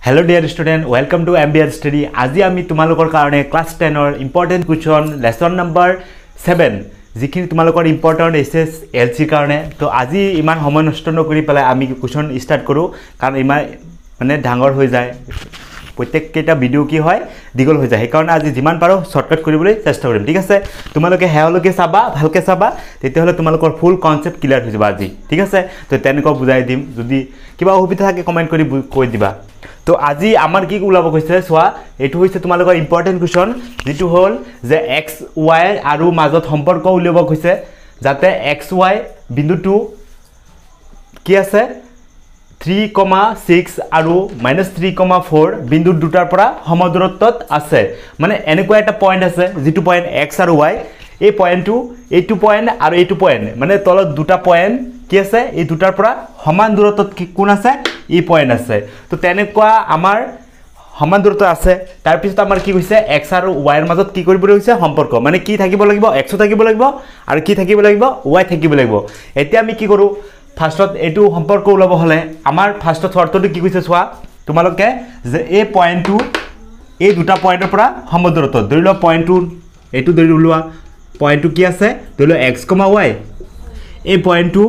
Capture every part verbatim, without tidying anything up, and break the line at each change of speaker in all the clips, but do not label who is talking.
Hello dear student, welcome to M B R Study. আজি আমি তোমালোকৰ কাৰণে ক্লাস ten ৰ important question lesson number seven যিখিনি তোমালোকৰ ইম্পৰ্টেন্ট এসএস এলসি কাৰণে তো আজি ইমান সময় নষ্ট নকৰি পেলাই আমি কুৱেশ্যন ষ্টাৰ্ট কৰো কাৰণ ইমান মানে ডাঙৰ হৈ যায় প্ৰত্যেক কেটা ভিডিও কি হয় দীঘল হৈ যায় সেইকাৰণে আজি যিমান পাৰো শৰ্টকাট কৰিবলৈ চেষ্টা কৰিম ঠিক আছে তোমালোকে হেওলকে চাবা ভালকে চাবা তেতিয়াহলে তোমালোকৰ ফুল কনসেপ্ট ক্লিয়াৰ হৈ যাব আজি ঠিক আছে তো তেনেকৈ বুজাই দিম যদি কিবা অসুবিধা থাকে কমেন্ট কৰি কৈ দিবা তো আজি আমাৰ কি ওলাব কৈছে সোৱা এটো হৈছে তোমালোকৰ ইম্পৰ্টেন্ট কুৱেশ্যন যেটো হল যে x y আৰু মাজত সম্পৰ্ক উলিয়াব কৈছে যাতে x y বিন্দুটো কি আছে three six আৰু minus three four বিন্দু দুটাৰ পৰা সমদূৰত্বত আছে মানে এনেকুৱা এটা পয়েন্ট আছে যেটো পয়েন্ট x আৰু y এই পয়েন্টটো এইটো পয়েন্ট আৰু এইটো পয়েন্ট মানে তলত দুটা পয়েন্ট কি আছে এই দুটাৰ পৰা সমান দূৰত্বত কোন আছে এই পয়েন্ট আছে তো তেনেকুৱা আমাৰ সমান দূৰত্ব আছে তাৰ পিছত আমাৰ কি কৈছে x আৰু y ৰ মাজত কি কৰিব হৈছে সম্পৰ্ক মানে কি থাকিব লাগিব x থাকিব লাগিব আৰু কি থাকিব লাগিব y থাকিব লাগিব এতিয়া আমি কি কৰো ফাৰ্স্টত এটো সম্পৰ্ক ওলাব হলে আমাৰ ফাৰ্স্টত শৰ্তটো কি কৈছে সোৱা তোমালোকে যে এই পয়েন্টটো এই দুটা পয়েন্টৰ পৰা সমদূৰত্ব ধৰি ল পয়েন্টটো এটো ধৰি লোৱা পয়েন্টটো কি আছে ধৰি ল x, y এই পয়েন্টটো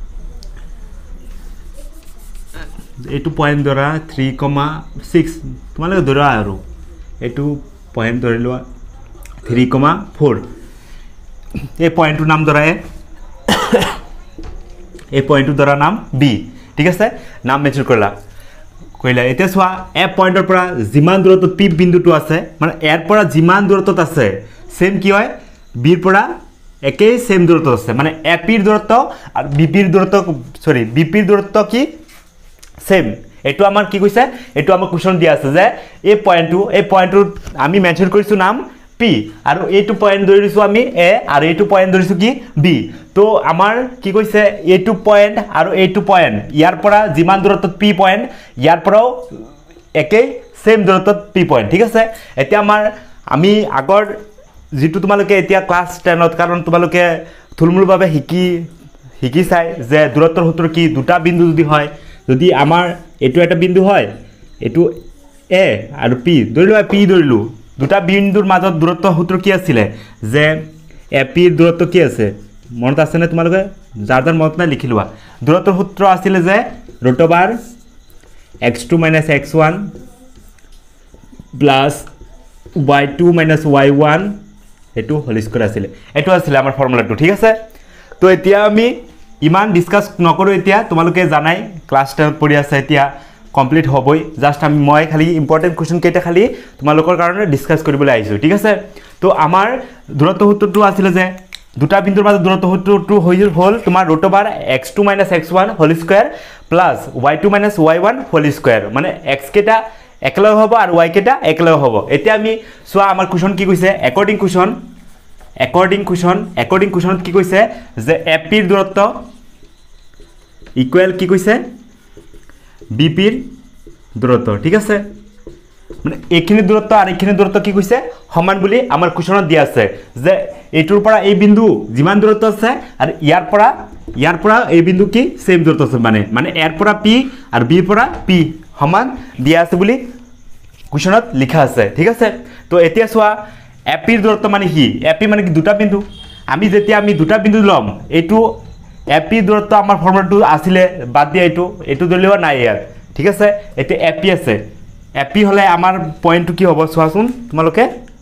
এটো পয়েন্ট ধৰা three six তোমালোকে ধৰা আৰু এটো পয়েন্ট ধৰি লোৱা three four এই পয়েন্টটোৰ নাম ধৰা এই পয়েন্টটো ধৰা নাম b ঠিক আছে নাম মেনশন কৰিলা কইলা এতিয়া সোৱা এ পয়েন্টৰ পৰা যিমান দূৰত্বত p বিন্দুটো আছে মানে এৰ পৰা যিমান দূৰত্বত আছে সেম কি হয় b ৰ পৰা একেই সেম দূৰত্ব আছে মানে a p ৰ দূৰত্ব আৰু b p ৰ দূৰত্ব সৰি b p ৰ দূৰত্ব কি সেম এটো আমাৰ কি কৈছে এটো আমাৰ কোৱেশ্যন দিয়া আছে যে এই পয়েন্টটো এই পয়েন্টটো আমি মেনশন কৰিছো নাম p আৰু এইটো পয়েন্ট ধৰিছো আমি a আৰু এইটো পয়েন্ট ধৰিছো কি b তো আমাৰ কি কৈছে এইটো পয়েন্ট আৰু এইটো পয়েন্ট ইয়াৰ পৰা যিমান দূৰত্বত p পয়েন্ট ইয়াৰ পৰাও একেই সেম দূৰত্বত p পয়েন্ট ঠিক আছে এতিয়া আমাৰ আমি আগৰ যেটো তোমালোকে এতিয়া ক্লাস ten ত কাৰণ তোমালোকে থুলমুলভাৱে শিকি শিকি চাই যে দূৰত্বৰ সূত্ৰ কি দুটা বিন্দু যদি হয় যদি আমাৰ এটো এটা বিন্দু হয় এটো a আৰু p ধৰিলো p ধৰিলো দুটা বিন্দুৰ মাজত দূৰত্ব সূত্ৰ কি আছিল যে a p ৰ দূৰত্ব কি আছে মনত আছে নে তোমালোকে যাৰ যাৰ মনত নাই লিখি লোৱা দূৰত্বৰ সূত্ৰ আছিল যে root over x two minus x one plus y two minus y one এটো হোল স্কয়ার আছিল এটো আছিল আমাৰ ফৰ্মুলাটো ঠিক আছে তো এতিয়া আমি ইমান ডিসকাস নকৰো এতিয়া তোমালোকে জানাই ক্লাস ten পঢ়ি আছে এতিয়া কমপ্লিট হবই জাস্ট আমি মই খালি ইম্পৰ্টেন্ট কোৱেশ্যন কেইটা খালি তোমালোকৰ কাৰণে ডিসকাস কৰিবলৈ আইছো ঠিক আছে তো আমাৰ দূৰত্ব সূত্ৰটো আছিল যে দুটা বিন্দুৰ মাজত দূৰত্ব সূত্ৰটো হৈছিল হল তোমাৰ root over x two minus x one whole square plus y two minus y one whole square মানে x কেটা একলগ হ'ব আৰু y কেটা একলগ হ'ব এতিয়া আমি সোৱা আমাৰ কোৱেশ্যন কি কৈছে according question According question, according question কি কৈছে যে a p ৰ দূৰত্ব ইকুৱেল কি কৈছে b p ৰ দূৰত্ব ঠিক আছে মানে এইখিনি দূৰত্ব আৰু এইখিনি দূৰত্ব কি কৈছে সমান বুলি আমাৰ কোৱেশ্যনত দিয়া আছে যে এইটোৰ পৰা এই বিন্দু যিমান দূৰত্ব আছে আৰু ইয়াৰ পৰা ইয়াৰ পৰা এই বিন্দু কি সেম দূৰত্ব আছে মানে মানে এৰ পৰা p আৰু b ৰ পৰা p সমান দিয়া আছে বুলি কোৱেশ্যনত লিখা আছে ঠিক আছে তো এতিয়া সোৱা a p ৰ দূৰত্ব মানে কি a p মানে কি দুটা বিন্দু আমি যেতিয়া আমি দুটা বিন্দু লম এটো a p দূৰত্ব আমাৰ ফৰ্মুলাটো আছিল বাদ দিয়া এটো এটো ধৰিলেও নাই ইয়াৰ ঠিক আছে এতে a p আছে a p হলে আমাৰ পয়েন্টটো কি হ'ব সোৱাচোন তোমালোকে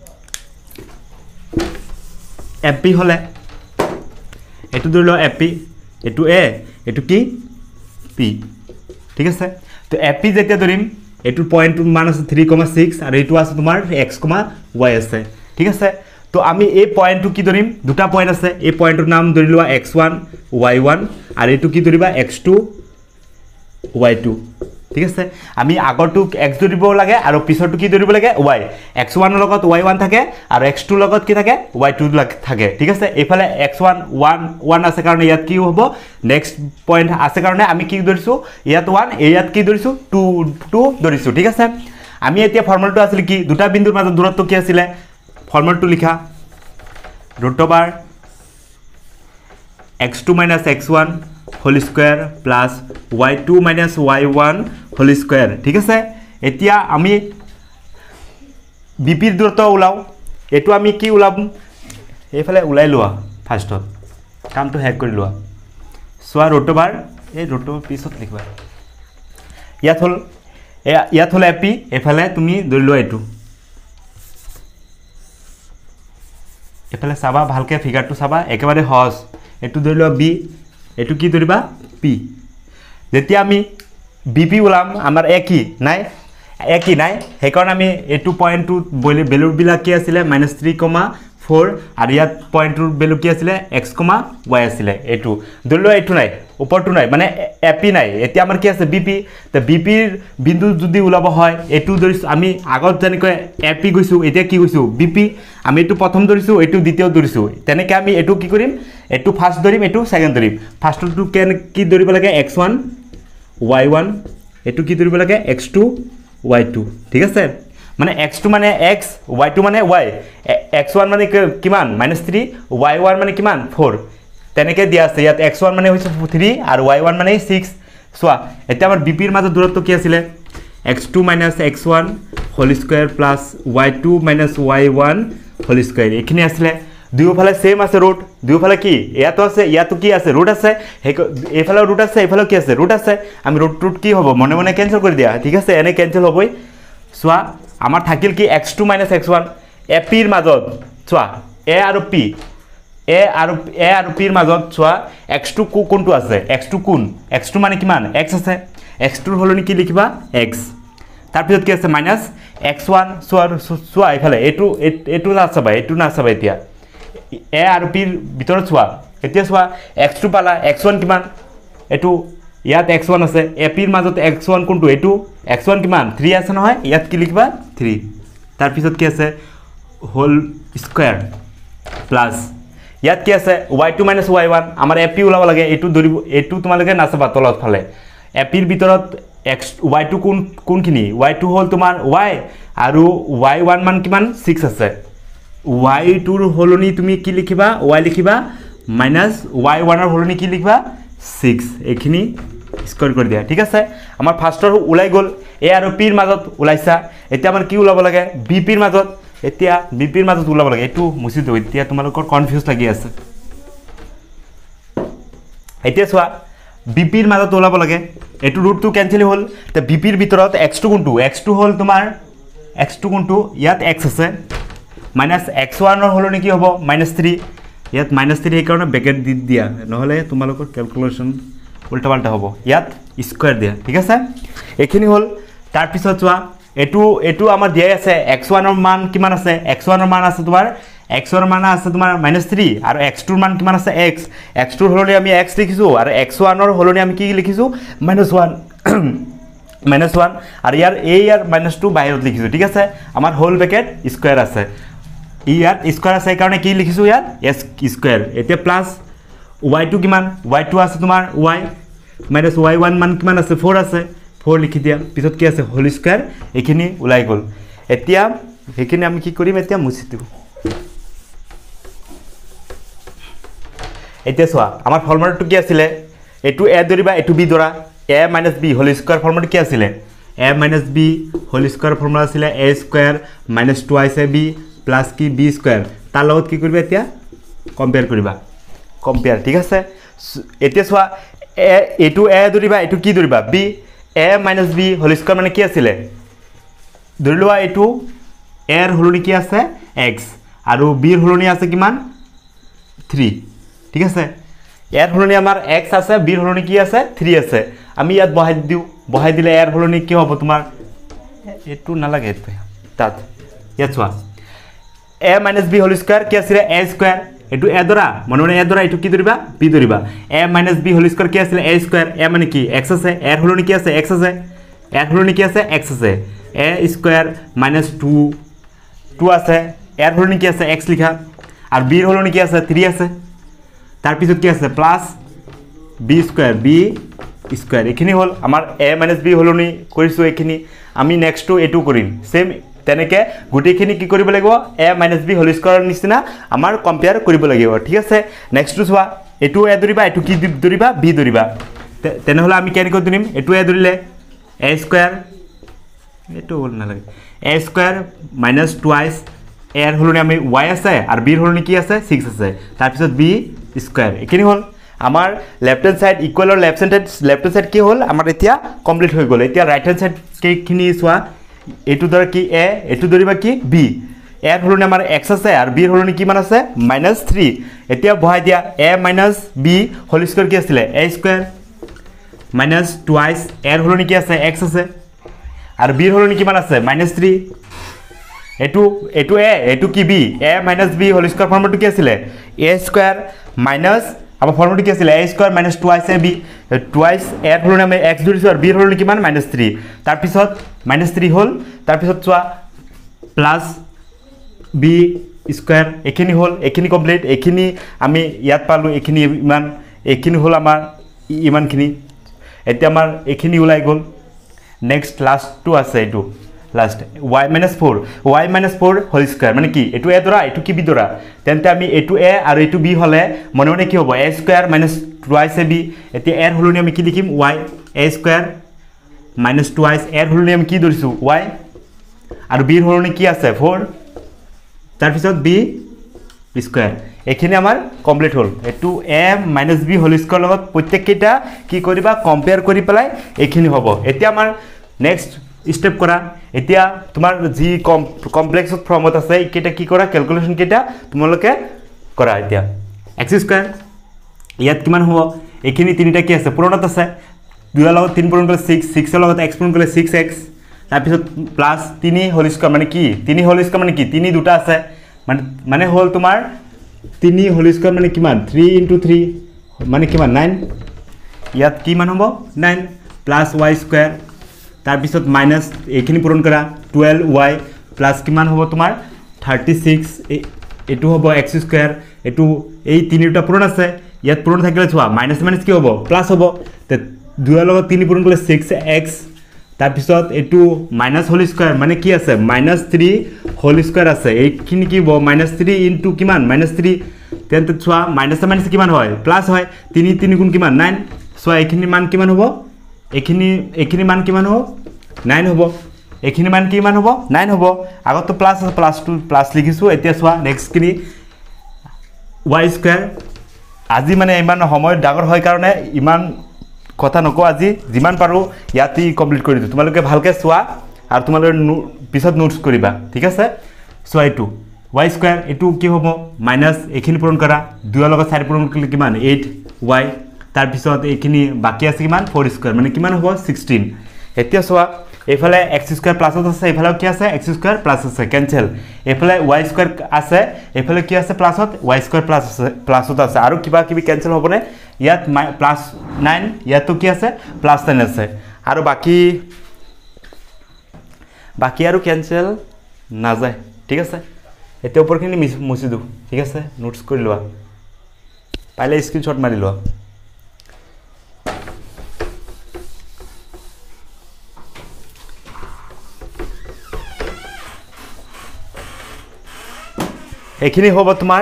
a p হলে এটো ধৰিলো a p এটো a এটো কি p ঠিক আছে তো a p যেতিয়া ধৰিম এটো পয়েন্ট মান আছে three six আৰু এটো আছে তোমাৰ x, y আছে ঠিক আছে তো আমি এই পয়েন্টটো কি ধৰিম দুটা পয়েন্ট আছে এই পয়েন্টৰ নাম ধৰি লোৱা x one y one আৰু এটো কি ধৰিবা x two y two ঠিক আছে আমি আগৰটো x ধৰিব লাগে আৰু পিছৰটো কি ধৰিব লাগে y x one ৰ লগত y one থাকে আৰু x two ৰ লগত কি থাকে y two থাকে ঠিক আছে এফালে x one one one আছে কাৰণে ইয়াত কি হ'ব নেক্সট পয়েন্ট আছে কাৰণে আমি কি ধৰিছো ইয়াত one ইয়াত কি ধৰিছো two two ধৰিছো ঠিক আছে আমি এতিয়া ফৰ্মুলাটো আছিল কি দুটা বিন্দুৰ মাজত দূৰত্ব কি আছিল ফৰ্মুলাটো লিখা root over x two minus x one whole square plus y two minus y one whole square ঠিক আছে এতিয়া আমি বিপিৰ দূৰত্ব ওলাও এটো আমি কি ওলাম এইফালে ওলাই লোৱা ফাৰ্ষ্টত কামটো হেক কৰি লোৱা সোয়া ৰুট ওভাৰ এই ৰুট পিছত লিখবা ইয়াত হল ইয়াত হল এপি এফালে তুমি ধৰি লোৱা এটো এফালে চাবা ভালকে ফিগাৰটো চাবা একেবাৰে সহজ এটো ধৰি লোৱা বি এটো কি ধৰিবা পি যেতিয়া আমি বিপি ওলাম আমাৰ একই নাই একই নাই হেকাৰণ আমি এটো পইণ্টটো ভ্যালু বিলাক কি আছিল মাইনাস থ্ৰী কমা ফ'ৰ আৰু ইয়াত পইণ্টৰ ভ্যালু কি আছিল x, y আছিল এটো ধৰি লোৱা এটো নাই ওপৰটো নাই মানে এপি নাই এতিয়া আমাৰ কি আছে বিপি তে বিপিৰ বিন্দু যদি ওলাব হয় এটো ধৰিছো আমি আগত যেনেকৈ এপি গৈছো এতিয়া কি গৈছো বিপি আমি এটো প্ৰথম ধৰিছো এটো দ্বিতীয় ধৰিছো তেনেকৈ আমি এটো কি কৰিম এটো ফাৰ্স্ট ধৰিম এটো সেকেন্ড ধৰিম ফাৰ্স্টটো কেন কি ধৰিব লাগে x ওৱান y ওৱান এটো কি ধৰিব লাগে x টু y টু ঠিক আছে মানে x টু মানে x y টু মানে y x ওৱান মানে কিমান মাইনাস থ্ৰী y ওৱান মানে কিমান ফ'ৰ তেনেকে দিয়া আছে ইয়াত x ওৱান মানে হৈছে থ্ৰী আৰু y ওৱান মানে ছিক্স সোয়া এটা আমাৰ বিপিৰ মাজত দূৰত্ব কি আছিল x two minus x one whole square plus y two minus y one whole square এখিনি আছিল দুয়োফালে সেম আছে ৰুট দুয়োফালে কি ইয়াতো আছে ইয়াতো কি আছে ৰুট আছে এইফালে ৰুট আছে এইফালে কি আছে ৰুট আছে আমি ৰুট ৰুট কি হ'ব মনে মনে ক্যান্সেল কৰি দিয়া ঠিক আছে এনে ক্যান্সেল হ'বই সোয়া আমাৰ থাকিল কি x two minus x one এপিৰ মাজত সোয়া a আৰু p a আৰু a আৰু p ৰ মাজত সোয়া x টু কোনটো আছে x টু কোন x টু মানে কিমান x আছে x টু হলনি কি লিখিবা x তাৰ পিছত কি আছে minus x one so so ইফালে এটো এটো না চাবা এটো না চাবা এতিয়া a আৰু p ৰ ভিতৰত সোয়া এতিয়া সোয়া x টু পালা x ওৱান কিমান এটো ইয়াত x ওৱান আছে a p ৰ মাজত x ওৱান কোনটো এটো x ওৱান কিমান থ্ৰী আছে নহয় ইয়াত কি লিখিবা থ্ৰী তাৰ পিছত কি আছে হোল স্কয়াৰ প্লাস ইয়াত কি আছে y two minus y one আমাৰ ap ওলাব লাগে এটো ধৰিব এটো তোমালকে নাচাবা তলত ফালে ap ৰ ভিতৰত x y টু কোন কোনখিনি y টু হল তোমাৰ y আৰু y ওৱান মান কিমান ছিক্স আছে y টু ৰ হলনি তুমি কি লিখিবা y লিখিবা minus y ওৱান ৰ হলনি কি লিখিবা ছিক্স এখিনি স্কয়াৰ কৰি দিয়া ঠিক আছে আমাৰ ফাৰ্ষ্টৰ ওলাই গল a আৰু p ৰ মাজত ওলাইছা এতিয়া আমাৰ কি ওলাব লাগে bp ৰ মাজত এতিয়া bp ৰ মাজত ওলাব লাগে এটো মুছি দিও এতিয়া তোমালোকৰ কনফিউজ লাগি আছে এতিয়া সোয়া bp ৰ মাজত ওলাব লাগে এটো ৰুটটো ক্যান্সেল হল তে bp ৰ ভিতৰত x টু কোনটো x টু হল তোমাৰ x টু কোনটো ইয়াত x আছে মাইনাস x ওৱান ৰ হলনি কি হ'ব মাইনাস থ্ৰী ইয়াত মাইনাস থ্ৰী এই কাৰণে ব্ৰেকেট দি দিয়া নহলে তোমালোকৰ ক্যালকুলেশন উল্টা পাল্টা হ'ব ইয়াত স্কয়াৰ দিয়া ঠিক আছে এখিনি হল তাৰ পিছত চোৱা এটো এটো আমাৰ দিয়া আছে x ওৱান ৰ মান কিমান আছে x ওৱান ৰ মান আছে তোমাৰ x ওৱান ৰ মান আছে তোমাৰ মাইনাস থ্ৰী আৰু x টু ৰ মান কিমান আছে x x টু ৰ হলনি আমি x লিখিছো আৰু x ওৱান ৰ হলনি আমি কি লিখিছো মাইনাস ওৱান মাইনাস ওৱান আৰু ইয়াৰ a ইয়াৰ মাইনাস টু বাহিৰত লিখিছো ঠিক আছে আমাৰ হোল ব্ৰেকেট স্কয়াৰ আছে ইয়াত স্কয়াৰ আছে কাৰণে কি লিখিছো ইয়াত s স্কয়াৰ এতিয়া প্লাস y টু কিমান y টু আছে তোমাৰ y minus y ওৱান মান কিমান আছে ফ'ৰ আছে ফ'ৰ লিখি দিয়া পিছত কি আছে হোল স্কয়াৰ এখিনি ওলাই গল এতিয়া এখিনি আমি কি কৰিম এতিয়া মুছি দিব এতিয়া সোয়া আমাৰ ফৰ্মুলাটো কি আছিল এটো a ধৰিবা এটো b ধৰা a minus b whole square formula কি আছিল a minus b whole square formula আছিল a square minus twice ab plus কি b স্কয়াৰ তাৰ লগত কি কৰিবা এতিয়া কম্পেয়াৰ কৰিবা কম্পেয়াৰ ঠিক আছে এতিয়া সোয়া a এটো a ধৰিবা এটো কি ধৰিবা b a minus b whole square মানে কি আছিল ধৰি লোৱা এটো a ৰ হলনি কি আছে x আৰু b ৰ হলনি আছে কিমান থ্ৰী ঠিক আছে a ৰ হলনি আমাৰ x আছে b ৰ হলনি কি আছে থ্ৰী আছে আমি ইয়াত বহাই দিও বহাই দিলে a ৰ হলনি কি হ'ব তোমাৰ এটো নালাগে তাত ইয়াত চোৱা a minus b whole square কি আছিল a স্কয়াৰ এটো a ধৰা মনে মনে a ধৰা এটো কি ধৰিবা b ধৰিবা a minus b whole square কি আছিল a স্কয়াৰ a মানে কি x আছে a ৰ হলনি কি আছে x আছে a ৰ হলনি কি আছে x আছে a square minus two two আছে a ৰ হলনি কি আছে x লিখা আৰু b ৰ হলনি কি আছে থ্ৰী আছে তাৰ পিছত কি আছে plus b square b square এখিনি হল আমাৰ a minus b হলনি কৰিছো এখিনি আমি নেক্সট টু এটো কৰিম সেম তেনেকে গুটিখিনি কি কৰিব লাগিব a minus b whole square নিচিনা আমাৰ কম্পেয়াৰ কৰিব লাগিব ঠিক আছে নেক্সট টু সোয়া এটো a ধৰিবা এটো কি ধৰিবা b ধৰিবা তেনে হলে আমি কেনেকৈ ধৰিম এটো a ধৰিলে a স্কয়াৰ এইটো হ'ল নালাগে a square minus twice a এর হলনি আমি y আছে আর b এর হলনি কি আছে সিক্স আছে তারপিছত b স্কয়ার এখিনি হল আমার লেফট হ্যান্ড সাইড ইকুয়াল আর left hand left hand side কি হল আমার এতিয়া কমপ্লিট হৈ গল এতিয়া রাইট হ্যান্ড সাইড কেখিনি সোয়া এটু ধর কি a এটু ধরিবা কি b এর হলনি আমার x আছে আর b এর হলনি কি মান আছে মাইনাস থ্রি এতিয়া বহাই দিয়া a minus b whole square কি আছিল a স্কয়ার মাইনাস টুৱাইছ এর হলনি কি আছে x আছে আর b এর হলনি কি মান আছে মাইনাস থ্রি এটু এটু a এটু কি b a minus b whole square ফর্মুলাটো কি আছিল a স্কয়ার মাইনাস আমার ফর্মুলাটো কি আছিল a square minus twice ab twice এর হলনি আমি x ধৰিছো আর b এর হলনি কিমান মাইনাস থ্রি তার পিছত মাইনাস থ্রি হল তার পিছত চোৱা প্লাস b স্কয়ার এখিনি হল এখিনি কমপ্লিট এখিনি আমি ইয়াত পালো এখিনি ইমান এখিনি হল আমার ইমানখিনি এতিয়া আমার এখিনি ওলাই গল নেক্সট লাস্ট টু আছে এটু last y minus four y minus four whole square মানে কি এটু a ধরা এটু কি b ধরা তেনতে আমি এটু a আর এটু b হলে মনে মনে কি হবে a square minus twice ab এতে a এর হলনি আমি কি লিখিম y a square minus twice a এর হলনি আমি কি ধরিছো y আর b এর হলনি কি আছে four তার পিছত b স্কয়ার এখানে আমার কমপ্লিট হল এটু a minus b whole square লগত প্রত্যেকটা কি করিবা কম্পেয়ার করি পেলাই এখানে হবে এতিয়া আমার নেক্সট স্টেপ করা এতিয়া তোমার জি কমপ্লেক্স ফর্মত আছে কেটা কি করা ক্যালকুলেশন কেটা তোমালোকে করা এতিয়া x স্কয়ার ইয়াত কিমান হ'ব এখিনি তিনিটা কি আছে পূৰণত আছে দুই লগত তিন পূৰণ কৰিলে সিক্স সিক্স এর লগত x পূৰণ কৰিলে সিক্স এক্স তাৰ পিছত প্লাস তিনি হোল স্কয়ার মানে কি তিনি হোল স্কয়ার মানে কি তিনি দুটা আছে মানে মানে হল তোমাৰ তিনি হোল স্কয়ার মানে কিমান থ্রি ইনটু থ্রি মানে কিমান নাইন ইয়াত কি মান হ'ব নাইন প্লাস y স্কয়ার তার পিছত মাইনাস এখিনি পূরণ করা টুয়েলভ y প্লাস কিমান হ'ব তোমাৰ থার্টি সিক্স এটু হ'ব x স্কয়ার এটু এই তিনিটা পূরণ আছে ইয়াত পূরণ থাকিলে ছোৱা মাইনাস মাইনাস কি হ'ব প্লাস হ'ব তে দুই এর লগত তিনি পূরণ কৰিলে সিক্স এক্স তার পিছত এটু মাইনাস হোল স্কয়ার মানে কি আছে মাইনাস থ্রি হোল স্কয়ার আছে এইখিনি কি হ'ব মাইনাস থ্রি ইনটু কিমান মাইনাস থ্রি তেন্তে ছোৱা মাইনাস মাইনাস কিমান হয় প্লাস হয় তিনি তিনি গুণ কিমান নাইন ছোৱা এইখিনি মান কিমান হ'ব এখিনি এখিনি মান কিমান হ'ব নাইন হ'ব এখিনি মান কিমান হ'ব নাইন হ'ব আগত তো প্লাস আছে প্লাস টু প্লাস লিখিছো এতিয়া ছোৱা নেক্সট কিনি y স্কয়ার আজি মানে ইমান সময় ডাঙৰ হয় কাৰণে ইমান কথা নকো আজি যিমান পাৰো ইয়াতি কমপ্লিট কৰি দিও তোমালোকে ভালকে ছোৱা আৰু তোমালোকে পিছত নোটস কৰিবা ঠিক আছে ছোৱা এটু y স্কয়ার এটু কি হ'ব মাইনাস এখিনি পূৰণ কৰা দুই এর লগত চাৰি পূৰণ কৰিলে কিমান এইট y তার পিছত এখিনি বাকি আছে কিমান ফোর স্কয়ার মানে কিমান হ'ব সিক্সটিন এতিয়া ছোৱা এফালে x স্কয়ার প্লাস আছে এফালে কি আছে x স্কয়ার প্লাস আছে ক্যান্সেল এফালে y স্কয়ার আছে এফালে কি আছে প্লাসত y স্কয়ার প্লাস আছে প্লাসত আছে আৰু কিবা কিবি ক্যান্সেল হ'বনে ইয়াত প্লাস নাইন ইয়াতো কি আছে প্লাস নাইন আছে আৰু বাকি বাকি আৰু ক্যান্সেল না যায় ঠিক আছে এতে উপৰখিনি মুছি দু ঠিক আছে নোটস কৰি লোৱা পাইলে স্ক্রিনশট মাৰি লোৱা এখিনি হ'ব তোমাৰ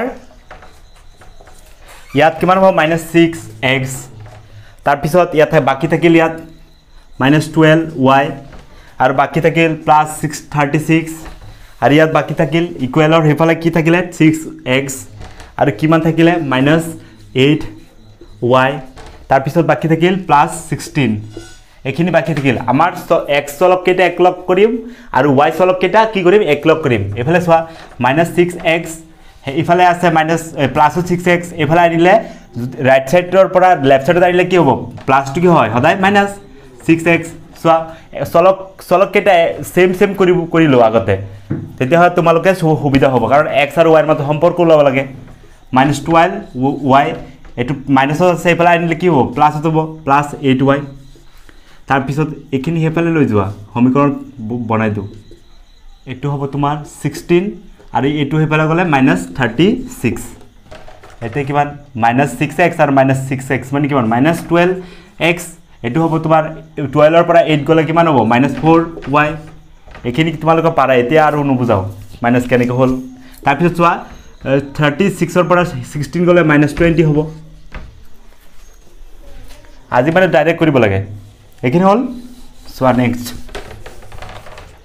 ইয়াত কিমান হ'ব মাইনাস সিক্স এক্স তাৰ পিছত ইয়াত বাকি থাকিল ইয়াত মাইনাস টুয়েলভ y আৰু বাকি থাকিল প্লাস সিক্স থার্টি সিক্স আৰু ইয়াত বাকি থাকিল ইকুৱেলৰ হেফালে কি থাকিলে সিক্স এক্স আৰু কিমান থাকিলে মাইনাস এইট y তাৰ পিছত বাকি থাকিল প্লাস সিক্সটিন এখিনি বাকি থাকিল আমাৰ x চলক কেটা এক লগ কৰিম আৰু y চলক কেটা কি কৰিম এক লগ কৰিম এফালে সোৱা মাইনাস সিক্স এক্স ইফালে আছে মাইনাস প্লাস সিক্স এক্স এফালে আনিলে রাইট সাইডৰ পৰা লেফট সাইডত আনিলে কি হ'ব প্লাস টু কি হয় সদায় মাইনাস সিক্স এক্স সোৱা চলক চলক কেটা সেম সেম কৰিব কৰিলো আগতে তেতিয়া হয় তোমালোকে সুবিধা হ'ব কাৰণ x আৰু y ৰ মাজত সম্পৰ্ক লব লাগে মাইনাস টুয়েলভ y এটু মাইনাস আছে এফালে আনিলে কি হ'ব প্লাস হ'ব প্লাস এইট y তাৰ পিছত এখিনি হেফালে লৈ যোৱা সমীকৰণ বনাই দিও এটু হ'ব তোমাৰ সিক্সটিন আৰু এটু হেফালে গলে মাইনাস থার্টি সিক্স এতে কিমান মাইনাস সিক্স এক্স আৰু মাইনাস সিক্স এক্স মানে কিমান মাইনাস টুয়েলভ এক্স এটু হ'ব তোমাৰ টুয়েলভ ৰ পৰা এইট গলে কিমান হ'ব মাইনাস ফোর y এখিনি তোমালোকে পাৰা এতিয়া আৰু নুবুজাও মাইনাস কেনেকৈ হল তাৰ পিছত চোৱা থার্টি সিক্স ৰ পৰা সিক্সটিন গলে মাইনাস টুয়েন্টি হ'ব আজি মানে ডাইৰেক্ট কৰিব লাগে এখিনি হল চোৱা নেক্সট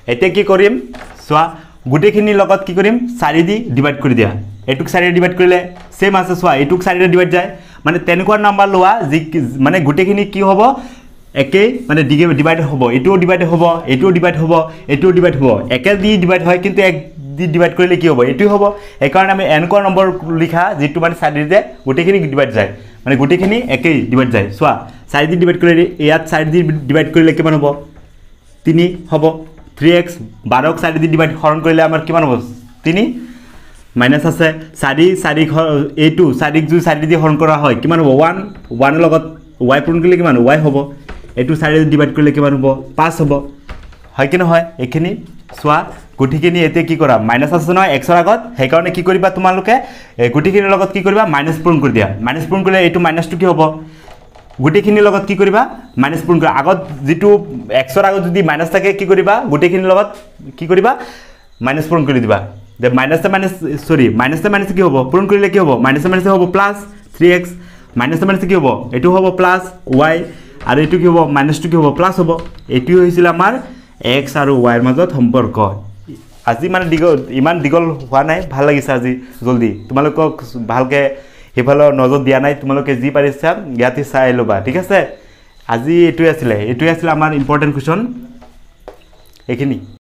এতিয়া কি কৰিম চোৱা গোটেইখিনিৰ লগত কি কৰিম চাৰি দি ডিভাইড কৰি দিয়া এটুক চাৰি দি ডিভাইড কৰিলে সেম আছে চোৱা এটুক চাৰি দি ডিভাইড যায় মানে তেনেকুৱা নাম্বাৰ লোৱা যি মানে গোটেইখিনি কি হ'ব একে মানে ডিভাইড হ'ব এটুও ডিভাইড হ'ব এটুও ডিভাইড হ'ব এটুও ডিভাইড হ'ব একে দি ডিভাইড হয় কিন্তু এক দি ডিভাইড কৰিলে কি হ'ব এটুই হ'ব এই কাৰণে আমি এনেকুৱা নম্বৰ লিখা যেটো মানে চাৰি দি গোটেইখিনি ডিভাইড যায় মানে গোটেইখিনি একে ডিভাইড যায় চোৱা চাৰি দি ডিভাইড কৰিলে ইয়াত চাৰি দি ডিভাইড কৰিলে কিমান হ'ব তিনি হ'ব থ্ৰী এক্স বাৰক চাৰি দি ডিভাইড হৰণ কৰিলে আমাৰ কিমান হ'ব তিনি মাইনাস আছে চাৰি চাৰি এইটো চাৰিক যদি চাৰি দি হৰণ কৰা হয় কিমান হ'ব ওৱান ওৱানৰ লগত y পূৰণ কৰিলে কিমান y হ'ব এইটো চাৰি দি ডিভাইড কৰিলে কিমান হ'ব পাঁচ হ'ব হয় কি নহয় এখিনি চোৱা গুটিখিনি এতে কি কৰা মাইনাস আছে নহয় x ৰ আগত সেই কাৰণে কি কৰিবা তোমালোকে গুটিখিনিৰ লগত কি কৰিবা মাইনাস পূৰণ কৰি দিয়া মাইনাস পূৰণ কৰিলে এইটো মাইনাসটো কি হ'ব গুটিখিনিৰ লগত কি কৰিবা মাইনাস পূৰণ কৰা আগত যেটো x ৰ আগত যদি মাইনাস থাকে কি কৰিবা গুটিখিনিৰ লগত কি কৰিবা মাইনাস পূৰণ কৰি দিবা যে minus minus sorry minus minus কি হ'ব পূৰণ কৰিলে কি হ'ব মাইনাস মাইনাস হ'ব plus three x minus minus কি হ'ব এটো হ'ব প্লাস y আৰু এটো কি হ'ব মাইনাসটো কি হ'ব প্লাস হ'ব এটো হৈছিল আমাৰ x আৰু y ৰ মাজত সম্পৰ্ক আজি মানে দিগল ইমান দিগল হোৱা নাই ভাল লাগিছে আজি জলদি তোমালোকক ভালকে হেফালৰ নজৰ দিয়া নাই তোমালোকে যি পাৰিছা ইয়াতে চাই লবা ঠিক আছে আজি এটোই আছিল এটোই আছিল আমাৰ ইম্পৰ্টেন্ট কোৱেশ্চন এখিনি